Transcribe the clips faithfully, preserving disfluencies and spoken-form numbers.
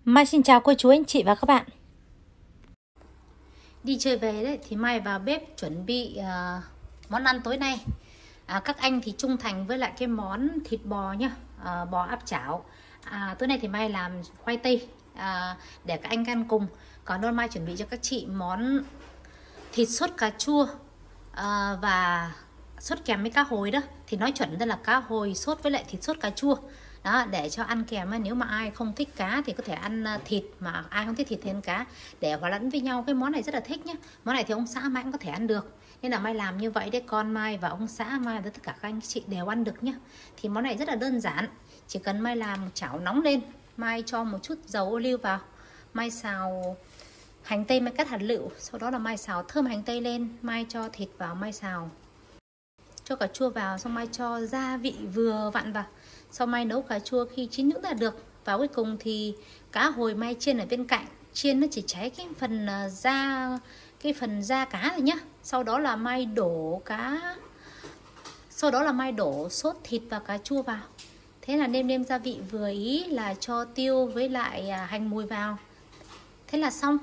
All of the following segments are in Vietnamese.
Mai xin chào cô chú anh chị và các bạn. Đi chơi về đấy thì Mai vào bếp chuẩn bị uh, món ăn tối nay. À, các anh thì trung thành với lại cái món thịt bò nhá, uh, bò áp chảo. À, tối nay thì Mai làm khoai tây uh, để các anh ăn cùng. Còn hôm Mai chuẩn bị cho các chị món thịt sốt cà chua uh, và sốt kèm với cá hồi đó. Thì nói chuẩn ra là cá hồi sốt với lại thịt sốt cà chua. Đó, để cho ăn kèm. Nếu mà ai không thích cá thì có thể ăn thịt, mà ai không thích thịt thì ăn cá, để hòa lẫn với nhau. Cái món này rất là thích nhé. Món này thì ông xã Mai cũng có thể ăn được, nên là Mai làm như vậy để con Mai và ông xã Mai và tất cả các anh chị đều ăn được nhé. Thì món này rất là đơn giản, chỉ cần Mai làm chảo nóng lên, Mai cho một chút dầu ô liu vào, Mai xào hành tây, Mai cắt hạt lựu, sau đó là Mai xào thơm hành tây lên, Mai cho thịt vào, Mai xào cho cà chua vào, xong Mai cho gia vị vừa vặn vào. Sau Mai nấu cà chua khi chín nhũn là được. Và cuối cùng thì cá hồi Mai chiên ở bên cạnh. Chiên nó chỉ cháy cái phần da, cái phần da cá rồi nhá. Sau đó là Mai đổ cá, sau đó là Mai đổ sốt thịt và cà chua vào. Thế là nêm nêm gia vị vừa ý, là cho tiêu với lại hành mùi vào. Thế là xong.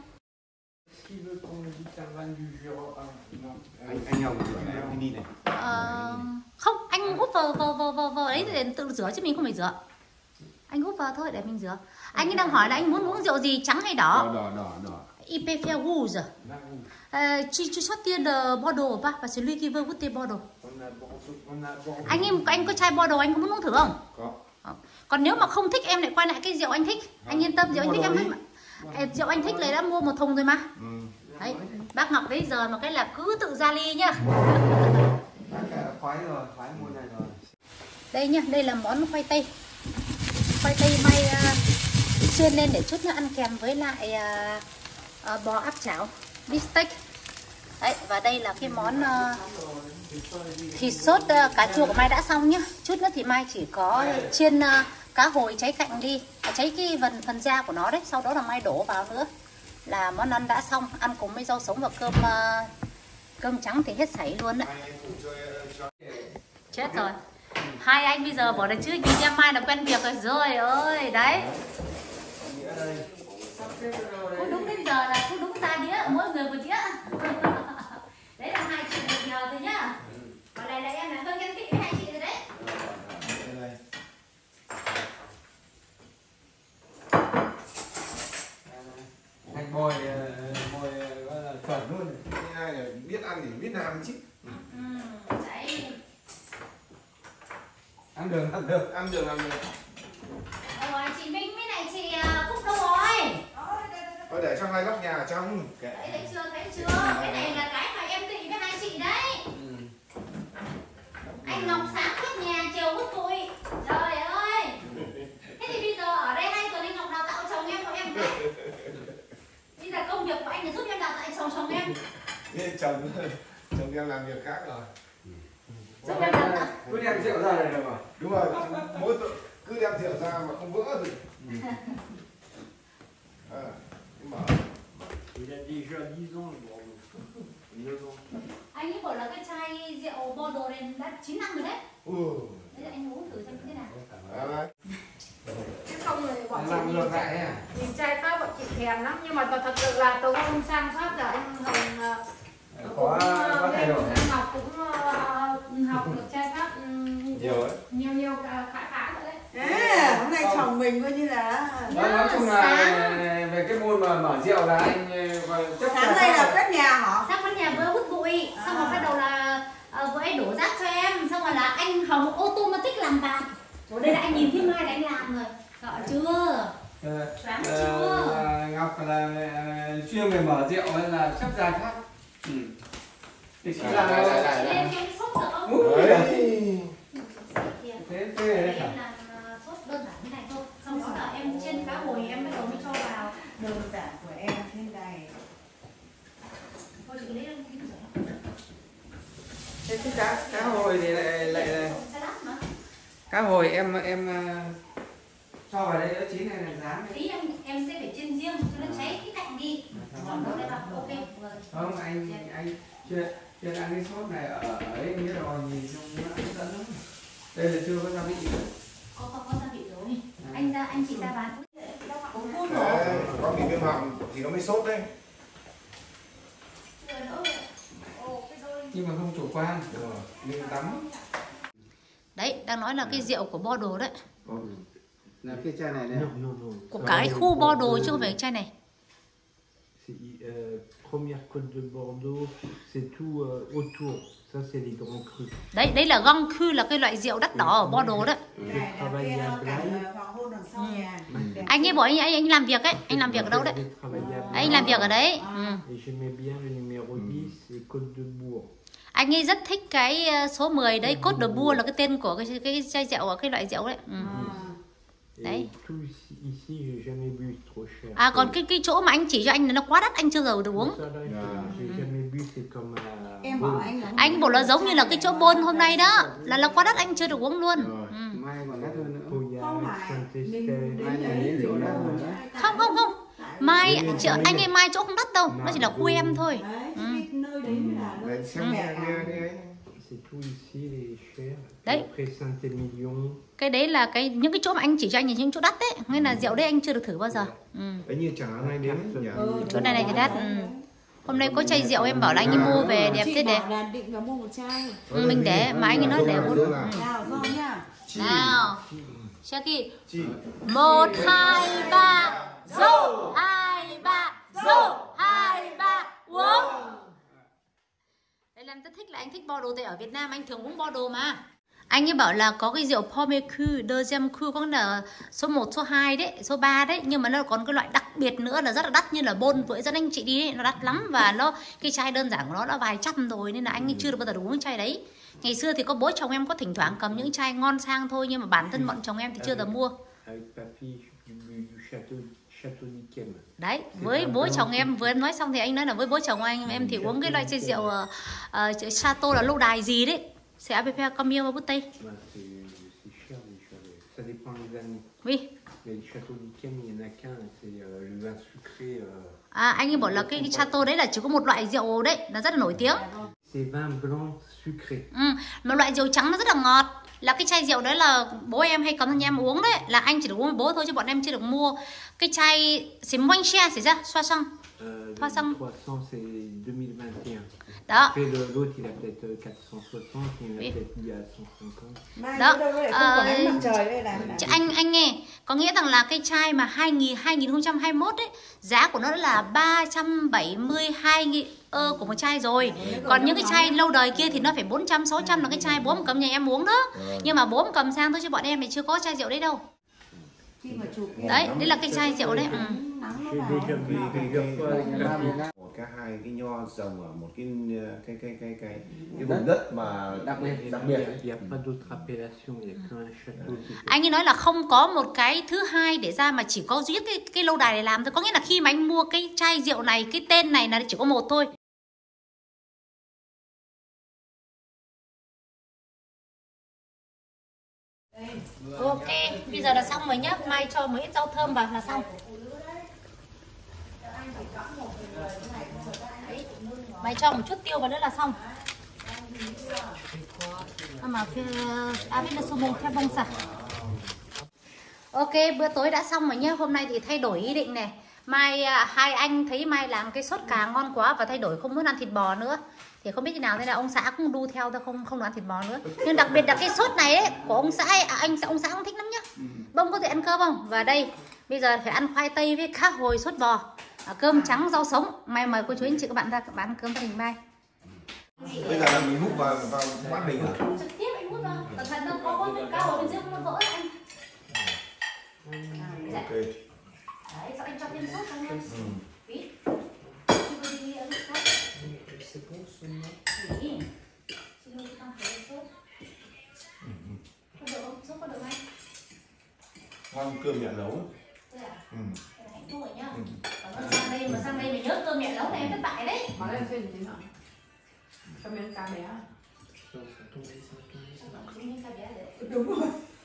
Anh anh Hồng rửa cái đi này. Ờ, không, anh hút vào vào vào vào, vào ấy để tự rửa chứ mình không phải rửa. Anh hút vào thôi để mình rửa. Anh ấy đang hỏi là anh muốn uống rượu gì, trắng hay đỏ? Đỏ đỏ đỏ. I P F rouge. Euh, tu tu sortir de Bordeaux ou pas? Parce que lui qui veut goûter Bordeaux. Anh em anh có chai Bordeaux, anh có muốn uống thử không? Có. Còn nếu mà không thích em lại quay lại cái rượu anh thích. Anh yên tâm, rượu anh thích em thích mà. Rượu anh thích này đã mua một thùng rồi mà. Đấy, bác Ngọc đấy giờ mà cái là cứ tự ra ly nhá. Khoái rồi, khoái mua này rồi. Đây nhá, đây là món khoai tây. Khoai tây Mai uh, chiên lên để chút nữa ăn kèm với lại uh, uh, bò áp chảo, beef steak. Đấy, và đây là cái món uh, thịt sốt uh, cà chua của Mai đã xong nhá. Chút nữa thì Mai chỉ có chiên uh, cá hồi cháy cạnh đi, à, cháy cái phần phần da của nó đấy. Sau đó là Mai đổ vào nữa là món ăn đã xong, ăn cùng với rau sống và cơm uh, cơm trắng thì hết sảy luôn đấy. Chết rồi. Hai anh bây giờ bỏ được chứ, nhìn em Mai là quen việc rồi. Rồi ơi, đấy. Cứ đúng đến giờ là cứ đúng ra đĩa, mỗi người một đĩa. Đấy là hai chị được nhờ thôi nhá. Còn này là em là hơi ghen tị với hai chị rồi đấy. Anh bồi bồi gọi là chuẩn luôn. Hai là biết ăn thì biết làm chứ. Ừ, đấy. Ăn được, ăn được, ăn được, ăn được. Rồi, chị Minh với lại chị Phúc đâu rồi? Thôi để trong hai góc nhà trong. Đấy, thấy chưa, thấy chưa? Cái này là cái mà em tị với hai chị đấy. Ừ. Anh Ngọc sáng quét nhà, chiều hút bụi. Trời ơi. Thế thì bây giờ ở đây hai tuần anh Ngọc đào tạo chồng em của em đấy. Bây giờ công việc của anh là giúp em đào tạo chồng chồng em. Thế chồng, chồng em làm việc khác rồi. Giúp em đào tạo. Cứ đem rượu ra này được rồi. Đúng rồi, mỗi tội cứ đem rượu ra mà không vỡ thì. À, mở. Il a déjà dix ans le Bordeaux. Anh ấy bảo là cái chai rượu Bordeaux này đã chín năm rồi đấy. Ừ. Đấy là anh uống thử xem thế nào. À, Chứ không thì bọn chị làm nhìn, ngược lại à? nhìn trai Pháp bọn chị thèm lắm. Nhưng mà thật sự là từ hôm sang Pháp là anh Hồng có cũng, có thay đổi. anh Ngọc cũng uh, học được trai Pháp um, Nhiều ấy. Nhiều nhiều khá khá rồi đấy. À, hôm nay chồng mình coi như là Nói, nói chung là sáng về cái môn mà mở rượu là anh chắc sáng nay là quét nhà hả? Sang quán nhà vừa hút bụi, à. Xong rồi bắt đầu là uh, vừa ấy đổ rác cho em, xong rồi là anh Hồng automatic làm bàn. Ở đây là anh nhìn thấy Mai là anh làm rồi. Rõ chưa? Sáng chưa? Ngọc là chuyên về mở rượu hay là chấp dài khác. Ừ. Thì chỉ là lên cái sốt được không? Thế thế em làm sốt đơn giản như này thôi. Xong đó là em chiên cá hồi em bắt đầu mới cho vào. Đơn giản của em thế này. Thôi chị lấy lên kính rửa. Thế cái cá cá hồi thì lại lại là cá hồi em em cho vào đây nó chín này là rán. Ý em em sẽ phải chiên riêng cho nó cháy cái cạnh đi. Còn đâu đây là ok. Không, anh anh chưa chưa ăn cái sốt này ở ấy nghĩa rồi, nhìn trông nó hấp dẫn lắm. Đây là chưa có gia vị nữa. Có có, có gia vị rồi. À. Anh ra anh chị ra bán. Cũng phun rồi. viêm họng thì nó mới sốt đấy. Nhưng mà không chủ quan, nên tắm. Đấy, đang nói là cái rượu của Bordeaux đấy. Là cái chai này này. Non, non, non. Của cái khu Bordeaux chứ không phải cái chai này. C'est euh, première côte de Bordeaux, c'est tout euh, autour. Ça, c'est les grands crus. Đấy, đấy là Grand Cru, là cái loại rượu đắt đỏ ở Bordeaux đấy. Cái này là cái cảnh hoàng hôn đằng sau nhà. Anh ấy bảo anh, anh anh làm việc ấy, anh làm việc ở đâu đấy? Anh làm việc ở đấy. Ừ. Et j'aimais bien le numéro dix et Côte de Bourg. Anh ấy rất thích cái số mười đấy, Côte de Bourg là cái tên của cái cái chai rượu, cái loại rượu đấy. Ừ. Đấy. Et tout ici, ici j'ai jamais bu trop cher. À còn cái cái chỗ mà anh chỉ cho anh nó quá đắt, anh chưa giờ được uống. Ça, là, j'ai jamais bu, c'est comme à, Em bảo Beaune. anh uống. Anh bảo là giống như là cái chỗ Bôn hôm nay đó, là là quá đắt anh chưa được uống luôn. Ừ. Mai còn đắt hơn nữa. Không Pauillac, phải. Mình Saint-Estèphe. đến Mai nhà đấy đến chỗ thì đắt đâu rồi mà đó. chạy. Không không không. Mai chợ, anh ấy mai chỗ không đắt đâu, nó chỉ là khu em thôi. Đấy, Ừ. cái nơi đấy mới là nơi Đấy, xem mẹ nghe, nghe, cả. nghe. C'est tout ici, les chers. Đấy. Après Saint-Émilion. Cái đấy là cái những cái chỗ mà anh chỉ cho anh là những chỗ đắt đấy, nên là rượu đấy anh chưa được thử bao giờ. Ừ. Đấy như chả hôm nay đến nhỉ? Ừ, Chỗ này này thì đắt. Ừ. Hôm nay có chai rượu em bảo là anh ấy mua về đẹp chị thế bảo đẹp. là định vào mua một chai. Ừ, mình để mà anh ấy nói để uống. Ừ. Nào rồi nhá. Nào, Jackie. Chị. Một hai ba, dô hai ba, dô hai ba uống. Đây là em rất thích, là anh thích Bordeaux, tại ở Việt Nam anh thường uống Bordeaux mà. Anh ấy bảo là có cái rượu Premier Cru, Deuxième Cru, có là số một, số hai đấy, số ba đấy, nhưng mà nó còn cái loại đặc biệt nữa là rất là đắt, như là Bôn với dẫn anh chị đi đấy, nó đắt lắm, và nó cái chai đơn giản của nó đã vài trăm rồi, nên là anh ấy chưa được bao giờ được uống chai đấy. Ngày xưa thì có bố chồng em có thỉnh thoảng cầm những chai ngon sang thôi, nhưng mà bản thân bọn chồng em thì chưa từng mua. Avec papy, j'ai bu du château, château d'Yquem. Đấy, với bố chồng em vừa em nói xong thì anh nói là với bố chồng anh em thì uống cái loại chai rượu uh, uh, Chateau là lâu đài gì đấy. C'est à peu près combien một bouteille? Bah, c'est c'est cher les châteaux. Ça dépend des années. Oui. Mais les châteaux d'Yquem, il n'y en a qu'un, c'est euh, le vin sucré. Euh, À, anh ấy bảo là cái, cái Chateau đấy là chỉ có một loại rượu đấy, nó rất là nổi tiếng. c'est vin blanc sucré. Ừ, một loại rượu trắng nó rất là ngọt. Là cái chai rượu đấy là bố em hay cấm cho nhà em uống đấy, là anh chỉ được uống với bố thôi chứ bọn em chưa được mua. Cái chai c'est moins cher, c'est ça? soixante. Euh, trois cents. trois cents, c'est deux mille vingt et un. Đó. Après, le- l'autre, il a peut-être euh, quatre cent soixante, il en a Oui. peut-être mis à cent cinquante. Mai Đó, đâu lại không ờ, có ánh mặt trời đây là. Chứ anh anh nghe, có nghĩa rằng là cái chai mà hai nghìn hai không hai mốt ấy, giá của nó là ba trăm bảy mươi hai nghìn ơ của một chai rồi. Còn những cái chai lâu đời kia thì nó phải bốn trăm sáu trăm, là cái chai bố cầm nhà em uống đó. Nhưng mà bố cầm sang thôi chứ bọn em thì chưa có chai rượu đấy đâu. Khi mà chụp Đấy, đấy là cái chai rượu đấy. Ừ. nắng nó J'ai vào. déjà vu Vì plusieurs fois. cái một cái hai cái nho trồng ở một cái cái cái cái cái cái vùng đất mà Đặc biệt. đặc biệt. Il n'y a pas d'autre appellation, il n'y a qu'un château. qui fait- Anh ấy nói là không có một cái thứ hai để ra, mà chỉ có duy nhất cái, cái lâu đài để làm thôi. Có nghĩa là khi mà anh mua cái chai rượu này, cái tên này là chỉ có một thôi. Ok, bây giờ là xong rồi nhá. Mai cho một ít rau thơm vào là xong. Đấy. Mày cho một chút tiêu vào nữa là xong. Mà phía à bên là số một theo bông sả. Ok, bữa tối đã xong rồi nhá. Hôm nay thì thay đổi ý định này. Mai à, hai anh thấy Mai làm cái sốt cà ngon quá và thay đổi không muốn ăn thịt bò nữa. Thì không biết thế nào, nên là ông xã cũng đu theo, tôi không không ăn thịt bò nữa. Nhưng đặc biệt là cái sốt này ấy của ông xã ấy, à, anh ông xã cũng thích lắm nhá. Bông có thể ăn cơm không? Và đây bây giờ phải ăn khoai tây với cá hồi sốt bò, à, cơm trắng rau sống. Mai mời cô chú anh chị các bạn ra các bạn ăn cơm gia đình Mai. Bây giờ là mình hút vào vào bát mình à? Trực tiếp anh hút vào. Cẩn thận đâu, có có cá hồi bên dưới không nó vỡ anh. Ok. Đấy, sao anh cho thêm sốt không em? Ừ. Tí. Chị ơi, sốt. Tí. Chị ơi, tăng thêm sốt. Có được không? Sốt có được anh? Ngon cơm mẹ nấu. Thế à? Ừ. Cái này hạnh phúc rồi nhá. Còn sang đây mà sang đây mà nhớ cơm mẹ nấu này em thất bại đấy. Có lên xin tí nữa. Cho miếng cá bé. Không những cái bé đấy. Đúng rồi.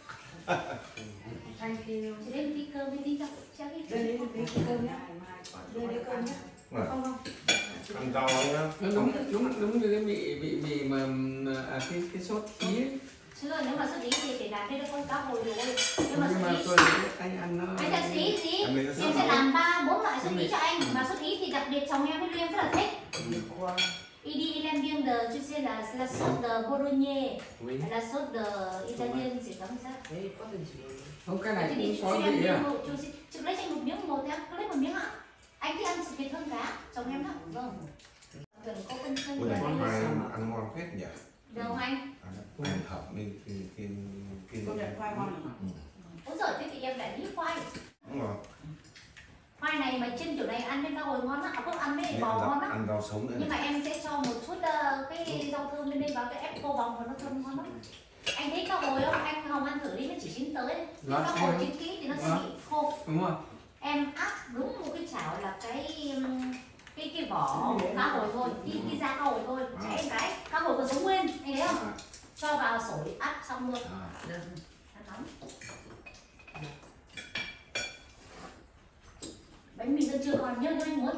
Thank you. Chị lấy một tí cơm với tí cho chắc đi. Đây lấy một tí cơm nhá. Đây lấy cơm nhá. Này, Không không. ăn rau nhá. Nó đúng đúng đúng như cái vị vị vị mà à, cái cái sốt tí ấy. Chứ rồi nếu mà sốt tí thì phải làm thêm được con cá hồi rồi. Nhưng mà Nhưng mà sốt tí tôi anh ăn nó Anh là xí xí, Em lấy ra em sốt sẽ nào? làm ba bốn loại sốt xuất ý cho anh, mà xuất ý thì đặc biệt chồng em với Liêm rất là thích. Il dit il aime bien de, tu sais la la sauce de Bologna, la sauce de Italienne, c'est comme ça. Không, cái này Chị cũng đi có cho em vị à? một, chú, chú lấy cho anh một miếng một nhá, cứ lấy một miếng ạ. Anh thích ăn sự Việt hơn cá, chồng em đó. Vâng. Gần có cân cân. Ui, con này ăn ngon phết nhỉ. Đâu anh? Ăn ăn hợp mình cái cái cái Con đẹp khoai ngon. Ôi giời, thế thì em lại nghĩ khoai. đúng rồi. Khoai này mà chiên kiểu này ăn với rau hồi ngon á, à, ăn với Nên bò rau- ngon á. ăn rau sống nữa Nhưng này. mà em sẽ cho một chút uh, cái rau thơm lên đây vào cái ép cô bòng và nó thơm ngon lắm. Anh thấy cá hồi không? Anh Hồng ăn thử đi, nó chỉ chín tới. Nếu cá hồi chín kỹ thì nó sẽ bị khô. Đúng rồi. Em áp đúng một cái chảo là cái um, cái cái vỏ cá hồi thôi, cái cái da cá hồi thôi. Chả em cái cá hồi còn sống nguyên, anh thấy không? Cho vào sổi áp xong luôn. À. Ăn nóng. Bánh mì dân chưa còn nhớ nhớ anh muốn.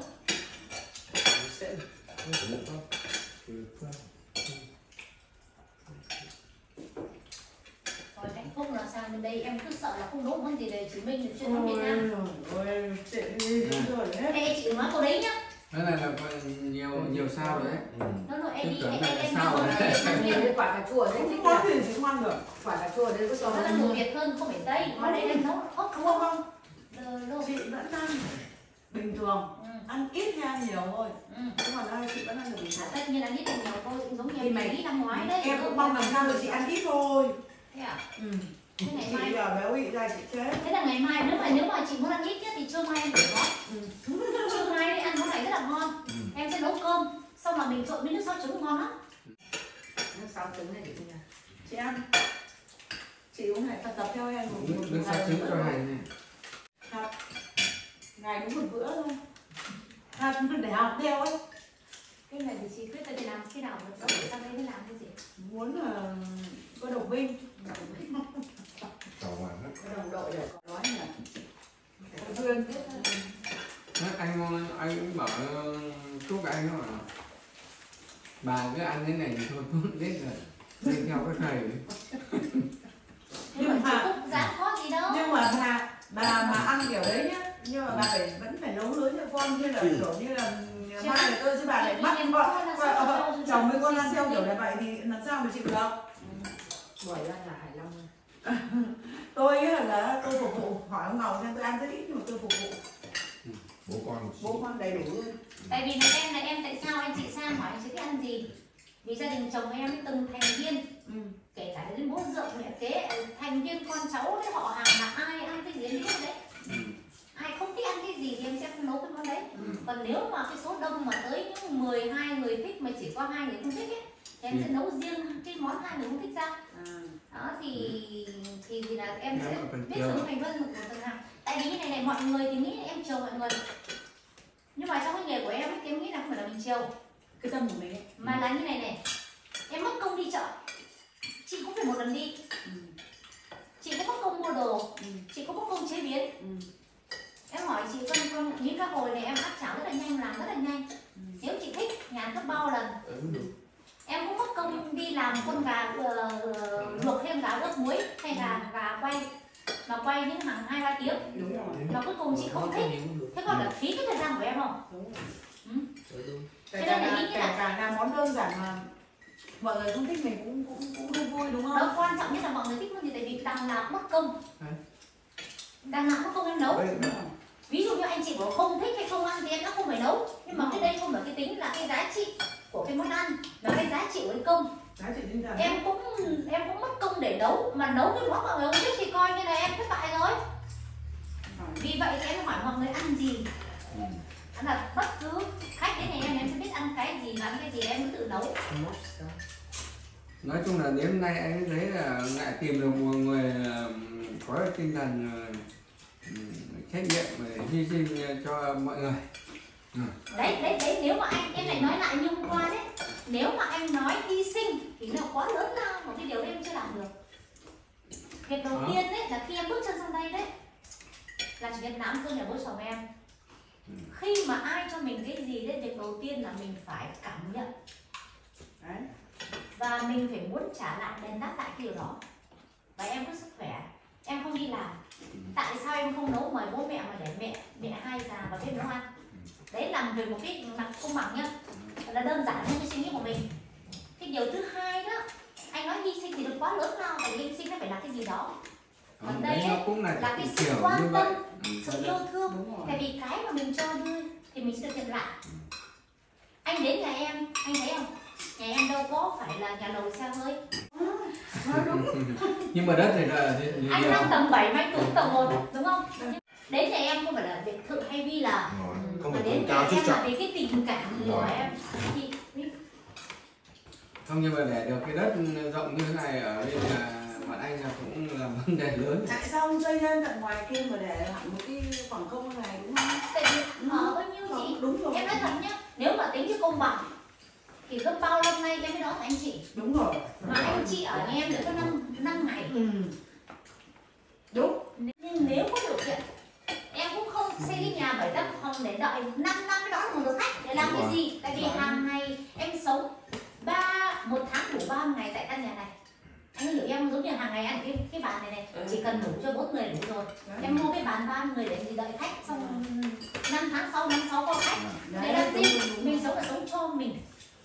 Rồi hạnh phúc là sao bên đây em cứ sợ là không nấu món gì để chứng minh được chuyên món Việt Nam. Ôi, chị đi rồi đấy. Ê, chị đừng nói câu đấy nhá. Cái này là phần nhiều nhiều sao đấy. Ừ. Nó nó em đi Tưởng em tượng là em sao nói rồi. là Việt Nam Nhiều nhiều. cái quả cà chua đấy Không thích có là tiền chị ngoan được. quả cà chua đấy có Nó cho là người Việt hơn không phải Tây. Mà đây em nấu ốc Không không không, không. Lô. chị vẫn ăn bình thường, Ừ. ăn ít hay ăn nhiều thôi. Ừ. Nhưng mà đây chị vẫn ăn được bình À, thường. tất nhiên là ít nhiều thôi, cũng giống như Thì em mày- nghĩ năm ngoái đấy. Em cũng mong làm sao để chị ăn ít thôi. Thế à? Ừ. Thế ngày Chị mai. giờ béo ị ra chị chết. Thế là ngày mai nếu mà nếu mà chị muốn ăn ít nhất thì trưa mai em để đó. Ừ. Trưa mai đi ăn món này rất là ngon. Ừ. Em sẽ nấu cơm, xong là mình trộn với nước sốt trứng ngon lắm. nó sáu trứng này để như nào. Chị ăn. Chị uống này tập tập theo em một một Nước ngày sao trứng một cho bữa. hành này. Thật. Ngày đúng một bữa thôi. Thật để học theo ấy. Cái này thì chị quyết định làm khi nào được đâu để sang đây mới làm cái gì. Muốn là có đồng minh. Chào bạn đó. Có đồng đội để có nói nhỉ. Có duyên. Thế anh anh cũng bảo chúc anh nó bảo bà cứ ăn thế này thì thôi không biết rồi. Đi theo cái thầy. Nhưng mà chị cũng dám có gì đâu. Nhưng mà bà bà mà ăn kiểu đấy nhá, nhưng mà bà phải vẫn phải nấu nướng cho con, như là kiểu như là mai là tôi chứ bà lại bắt con con- chồng với con ăn theo kiểu này vậy thì làm sao mà chịu được. Buổi ăn là Hải Long. Tôi ấy là tôi phục vụ, hỏi ông Ngọc xem tôi ăn rất ít nhưng mà tôi phục vụ Bố con bố con đầy đủ luôn. Tại vì là em là em tại sao anh chị Sang hỏi anh chị thích ăn gì? Vì gia đình chồng em ấy từng thành viên, Ừ. kể cả đến bố rượu mẹ kế, thành viên con cháu đấy, họ hàng là ai ăn cái gì em biết đấy. Ai không thích ăn cái gì thì em sẽ không nấu cái món đấy. Ừ. Còn nếu mà cái số đông mà tới những mười hai người thích mà chỉ có hai người không thích ấy, thì em sẽ nấu riêng cái món hai người không thích ra. À. Đó thì thì thì là em sẽ Em phải biết chiều. sự thành phần của từng hàng. Tại vì như này này, mọi người thì nghĩ là em chiều mọi người, nhưng mà trong cái nghề của em ấy, thì em nghĩ là không phải là mình chiều, Cái tâm của mình ấy. mà là như này này, em mất công đi chợ, chị cũng phải một lần đi, Ừ. chị cũng mất công mua đồ, Ừ. chị cũng mất công chế biến. Ừ. Em hỏi chị con con miếng cá hồi này em áp chảo rất là nhanh, làm rất là nhanh. Ừ. Nếu chị thích nhà ăn gấp bao lần, Ừ, đúng. em cũng mất công đi làm con gà uh, luộc thêm gà ướp muối hay gà gà quay, mà quay những hàng hai ba tiếng, Đúng rồi. mà cuối cùng chị không thích, thế còn là phí cái thời gian của em không? Đúng rồi. Ừ. Kể Thế cả nên là là, ý nghĩa kể là- cả là món đơn giản mà mọi người không thích mình cũng cũng cũng vui vui đúng không? Đó, quan trọng nhất là mọi người thích món gì, tại vì đằng nào cũng mất công, đằng nào cũng mất công em nấu. Đấy, Đúng rồi. Ví dụ như anh chị bảo không thích hay không ăn thì em đã không phải nấu, nhưng mà cái đây không phải cái tính là cái giá trị của cái món ăn, mà cái giá trị của cái công. Giá trị tinh thần. Em cũng em cũng mất công để nấu, mà nấu cái món mọi người không thích thì coi như là em thất bại rồi. Vì vậy thì em hỏi mọi người ăn gì, đó là bất cứ khách đến nhà em em sẽ biết ăn cái gì và ăn cái gì em cứ tự nấu. Nói chung là đến hôm nay anh thấy là lại tìm được một người ờ, có tinh thần ờ, trách nhiệm và hy sinh cho mọi người. Ừ. Đấy đấy đấy, nếu mà anh em lại nói lại như hôm qua đấy, nếu mà anh nói hy sinh thì nó quá lớn lao, một cái điều đấy em chưa làm được. Việc đầu Đó. tiên đấy là khi em bước chân sang đây đấy, là chủ nhật nào cũng cơm nhà bố chồng em. Ừ. Khi mà ai cho mình cái gì đấy, việc đầu tiên là mình phải cảm nhận Đấy. và mình phải muốn trả lại, đền đáp lại cái điều đó. Và em có sức khỏe, em không đi làm, tại sao em không nấu mời bố mẹ mà để mẹ mẹ hai già và bếp nấu ăn? làm về một cái mặt công bằng nhá, là đơn giản hơn cái suy nghĩ của mình. Cái điều thứ hai đó, anh nói hy sinh thì đừng quá lớn lao, tại vì hy sinh nó phải là cái gì đó. Còn đây nó ấy, cũng là, là cái sự kiểu quan như tâm, vậy. Ừ, sự yêu thương. Tại vì cái mà mình cho đưa thì mình sẽ được nhận lại. Anh đến nhà em, anh thấy không? Nhà em đâu có phải là nhà lầu xe hơi. Nói đúng. Nhưng mà đất thì là thì, thì Anh nhiều. đang tầng bảy mà anh tụt tầng một, đúng không? Đến nhà em không phải là biệt thự hay villa, Không mà phải đến tốn nhà cao chút em trọng. là vì cái tình cảm của em. Thì Không, nhưng mà để được cái đất rộng như thế này ở bên nhà bạn anh là cũng là vấn đề lớn. Tại sao không xây lên tận ngoài kia mà để hẳn một cái khoảng không này đúng không? tại vì ở bao nhiêu chị? Đúng rồi. Em nói thật nhá, nếu mà tính cái công bằng thì gấp bao năm nay em mới đón anh chị. Đúng rồi. Mà anh chị ở nhà em được có năm năm ngày. Ừ. Đúng. Nhưng nếu có điều kiện, em cũng không xây cái nhà bảy tầng phòng để đợi năm năm mới đón một lượt khách để làm cái gì? Tại vì hàng ngày em sống ba một tháng đủ ba mươi ngày tại căn nhà này. Anh hiểu em, giống như hàng ngày ăn cái cái bàn này này chỉ cần đủ cho bốn người đủ rồi. Em mua cái bàn ba người để gì đợi khách, xong năm tháng sau năm sau có khách. Để làm gì? Mình sống là sống cho mình.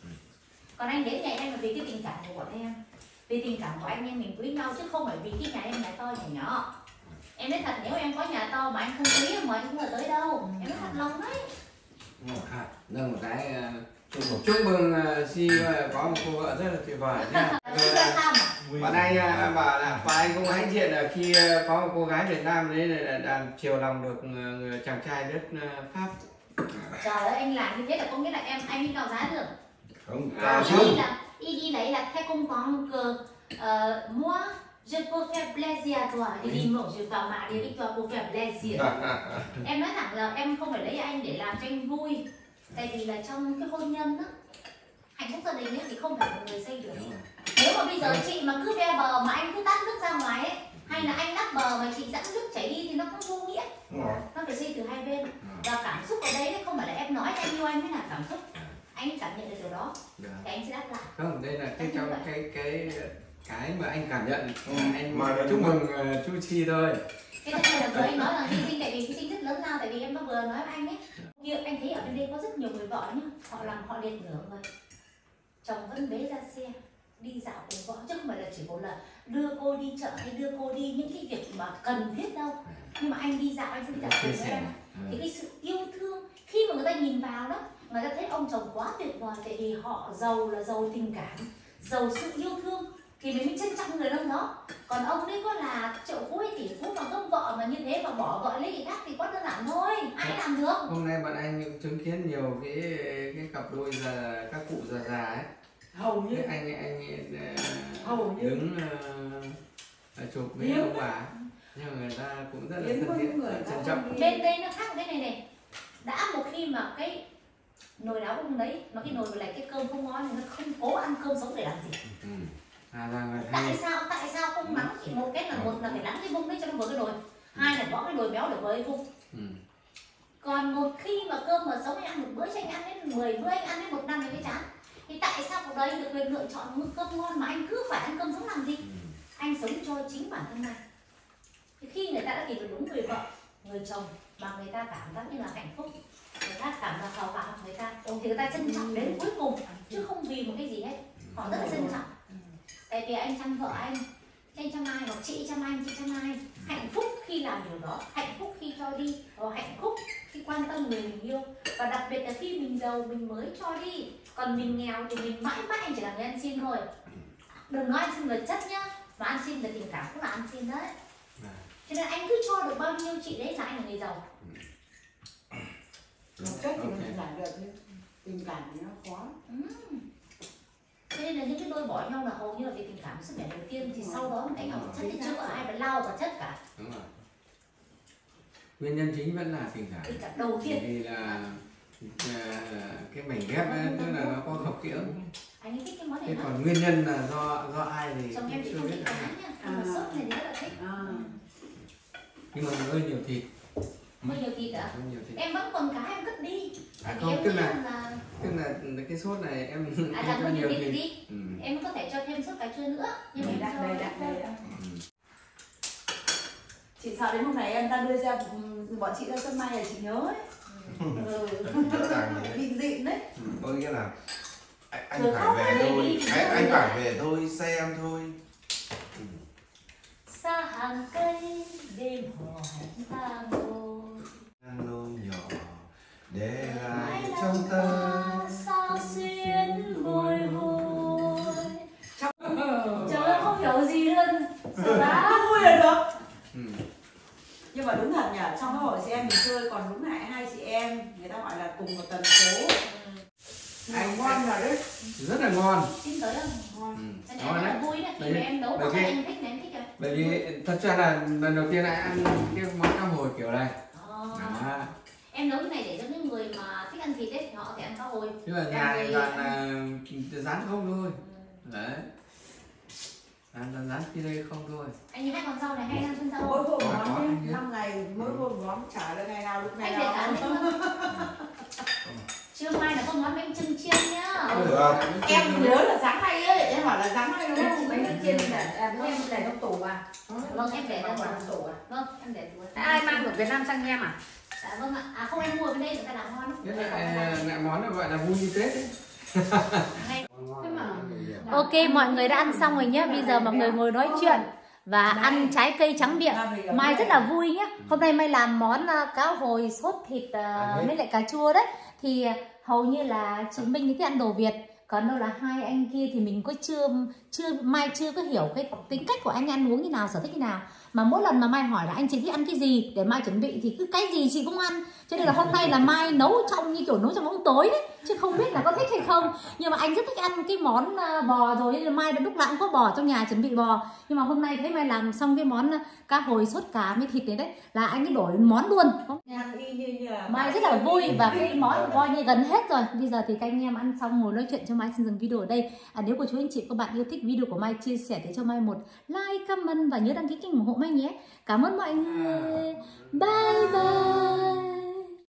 Còn anh đến nhà em là vì cái tình cảm của bọn em, vì tình cảm của anh em mình quý nhau, chứ không phải vì cái nhà em nhà to nhà nhỏ. Em nói thật, nếu em có nhà to mà anh không quý mà anh không ở tới đâu. Em nói thật lòng đấy. À, nâng một cái uh, chúc mừng uh, Si uh, có một cô vợ rất là tuyệt vời nhá. Bạn anh uh, bảo là bạn anh cũng hãnh diện là khi uh, có một cô gái Việt Nam đấy là làm chiều lòng được uh, chàng trai đất uh, Pháp. Trời ơi, anh làm như thế là có nghĩa là em anh đi cao giá được. Không, À, cao Ý chứ. đi là ý đi lấy là theo công toán que uh, moi je peux faire plaisir à toi. Đi đi một je vào mạ đi với toi pour faire plaisir. Em nói thẳng là em không phải lấy anh để làm cho anh vui. Tại vì là trong cái hôn nhân á, hạnh phúc gia đình ấy thì không phải một người xây được. Nếu mà bây giờ chị mà cứ ve bờ mà anh cứ tắt nước ra ngoài ấy, hay là anh đắp bờ mà chị dẫn nước chảy đi thì nó không vô nghĩa. Nó phải xây từ hai bên. Và cảm xúc ở đây không phải là em nói anh yêu anh mới là cảm xúc. Anh cảm nhận được điều đó thì anh sẽ đáp lại. Không, đây là cái trong cái cái cái mà anh cảm nhận. Ừ. Anh Mà chúc mừng uh, Chu Chi thôi. Cái thứ hai là vừa anh nói là hy sinh, tại vì hy sinh rất lớn lao, tại vì em vừa nói với anh ấy, như anh thấy ở bên đây có rất nhiều người vợ nhá, họ làm họ liệt nửa người, chồng vẫn bế ra xe đi dạo cùng vợ, chứ không phải là chỉ có là đưa cô đi chợ hay đưa cô đi những cái việc mà cần thiết đâu. Nhưng mà anh đi dạo, anh sẽ đi dạo cùng với em, thì cái sự yêu thương khi mà người ta nhìn vào đó, người ta thấy ông chồng quá tuyệt vời, tại vì họ giàu là giàu tình cảm, giàu sự yêu thương, thì mình mới trân trọng người đàn ông đó. Còn ông đấy có là triệu phú hay tỷ phú mà không vợ mà như thế mà bỏ vợ lấy người khác thì quá đơn giản thôi, ai làm được. Hôm nay bạn anh chứng kiến nhiều cái cái cặp đôi già, các cụ già già ấy. Hầu như Thế anh anh uh, Hầu như. đứng uh, chụp với ông bà, nhưng mà người ta cũng rất là thân thiện, trân trọng. Bên đây nó khác cái này này, đã một khi mà cái nồi nấu không đấy, mà cái nồi mà lại cái cơm không ngon thì nó không cố ăn cơm sống để làm gì. Ừ. À, là Tại sao tại sao không nắng chỉ một cái là một là phải nắng cái vung đấy cho nó vừa cái nồi, hai là bỏ cái nồi béo để vừa cái vung. Ừ. Còn một khi mà cơm mà sống anh ăn một bữa cho anh ăn đến mười bữa, anh ăn đến một năm thì mới chán. Thì tại sao cuộc đời được quyền lựa chọn một cơm ngon mà anh cứ phải ăn cơm sống làm gì? Ừ. Anh sống cho chính bản thân này. Thì khi người ta đã tìm được đúng người vợ, người chồng mà người ta cảm giác như là hạnh phúc, người ta cảm giác hào hạng người ta, thì người ta trân trọng đến cuối cùng, chứ không vì một cái gì hết. Họ rất là trân trọng. Tại vì anh chăm vợ anh, anh chăm ai, hoặc chị chăm anh, chị chăm ai. Hạnh phúc khi làm điều đó, hạnh phúc khi cho đi, và hạnh phúc khi quan tâm người mình yêu. Và đặc biệt là khi mình giàu mình mới cho đi. Còn mình nghèo thì mình mãi mãi chỉ là người ăn xin thôi. Đừng nói ăn xin vật chất nhá, mà ăn xin là tình cảm cũng là ăn xin đấy. Cho nên anh cứ cho được bao nhiêu chị đấy là anh là người giàu. Vật chất thì mình làm được, nhưng tình cảm thì nó khó. Ừ. Thế nên là những cái đôi bỏ nhau là hầu như là vì tình cảm sức khỏe đầu tiên, thì sau đó anh học vật chất thì chưa có ai phải lao vật chất cả. Đúng rồi. Nguyên nhân chính vẫn là tình cảm. Tình cảm đầu tiên. Vì là cái mảnh ghép ấy, tức là nó có hợp kỹ. Anh ấy thích cái món này Thế lắm. còn nguyên nhân là do do ai thì Chồng em thì chưa không biết thích được. cá nha, nhưng mà sốt này thì rất là thích. À. Nhưng mà hơi nhiều thịt. Hơi nhiều thịt ạ? Hơi nhiều thịt. Em vẫn còn cá em cất đi. Tại À, vì không, em tức nghĩ là- rằng là Tức là cái sốt này em à, không làm cho hơi nhiều nhiều thịt thịt. đi. Ừ. Em có thể cho thêm sốt cà chua nữa. Nhưng mà Đầy em đặn, cho đầy đặn, đầy đặn. Ừ. Chị sợ đến hôm nay em ta đưa ra bọn chị ra sân bay là chị nhớ ấy. Ừ. Rõ ràng như thế. Bị dịn đấy. Ừ, có nghĩa là anh, anh Rồi phải khóc về đấy, thôi, đi, anh, đi. anh phải về thôi, xem thôi. Ừ. Xa hàng cây đêm hò hẹn ta ngồi, Lô nhỏ để lại mãi trong lòng ta. ta sao xuyến bồi hồi. Trời ơi, không hiểu gì luôn. Sợ quá. Không vui là được. Ừ. Nhưng mà đúng thật nhỉ, trong cái hội chị em mình chơi còn đúng lại hai chị em, người ta gọi là cùng một tần số. Anh ngon rồi đấy. Rất là ngon. Xin tới đâu? Ngon. Ừ. Cái này Ngon rất là đấy. vui đấy, khi Bởi mà vì- em nấu bởi có vì- cái anh thích này, em thích rồi. Bởi vì thật ra là lần đầu tiên lại ăn cái món cá hồi kiểu này. Ờ. Đó. Em nấu cái này để cho những người mà thích ăn thịt ấy, họ có thể ăn cá hồi. Chứ mà nhà này toàn là rán không thôi. Đấy. Rán rán rán kia đây không thôi. Anh nhìn hai con rau này hay ăn chân rau Mỗi không? hôm Có, có, món anh nhé, năm ngày mỗi hôm món chả được ngày nào được ngày Anh để cả nào. lên luôn. Trưa mai là có món bánh chưng chiên nhá. Được. Em nhớ là sáng nay ấy, em bảo là sáng nay đúng không? Bánh chiên để à, bữa em để trong tủ à? Vâng, em để bảo trong quản trong tủ à? Vâng, em để tủ. Ai mang của Việt Nam sang em à? Dạ vâng ạ. À không, em mua ở bên đây người ta làm ngon lắm. Nhất là lại món nó gọi là vui như Tết ấy. Hay. Thế mà Ok, mọi người đã ăn xong rồi nhé. Bây giờ mọi người ngồi nói chuyện và ăn trái cây trắng miệng. Mai rất là vui nhé. Hôm nay Mai làm món uh, cá hồi sốt thịt uh, với lại cà chua đấy. Thì uh, hầu như là chị Minh thì thích ăn đồ Việt. Còn đâu là hai anh kia thì mình có chưa chưa Mai chưa có hiểu cái tính cách của anh ăn uống như nào, sở thích như nào. Mà mỗi lần mà Mai hỏi là anh chị thích ăn cái gì để Mai chuẩn bị thì cứ cái gì chị cũng ăn. Cho nên là hôm nay là Mai nấu trong như kiểu nấu trong bóng tối đấy, chứ không biết là có thích hay không. Nhưng mà anh rất thích ăn cái món bò rồi, nên là Mai đã lúc nào cũng có bò trong nhà chuẩn bị bò. Nhưng mà hôm nay thấy Mai làm xong cái món cá hồi sốt cá với thịt đấy đấy là anh ấy đổi món luôn. ăn y như như là Mai rất là vui và cái món coi như gần hết rồi. Bây giờ thì các anh em ăn xong ngồi nói chuyện cho Mai xin dừng video ở đây. À, nếu cô chú anh chị các bạn yêu thích video của Mai, chia sẻ để cho Mai một like, comment và nhớ đăng ký kênh ủng hộ Mai nhé. Cảm ơn mọi người. Bye bye.